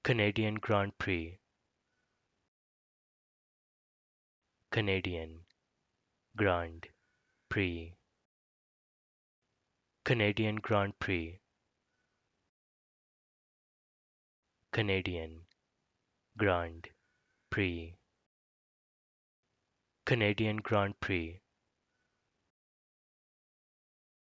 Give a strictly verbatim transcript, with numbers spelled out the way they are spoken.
Canadian Grand Prix, Canadian Grand Prix, Canadian Grand Prix, Canadian Grand Prix, Canadian Grand Prix.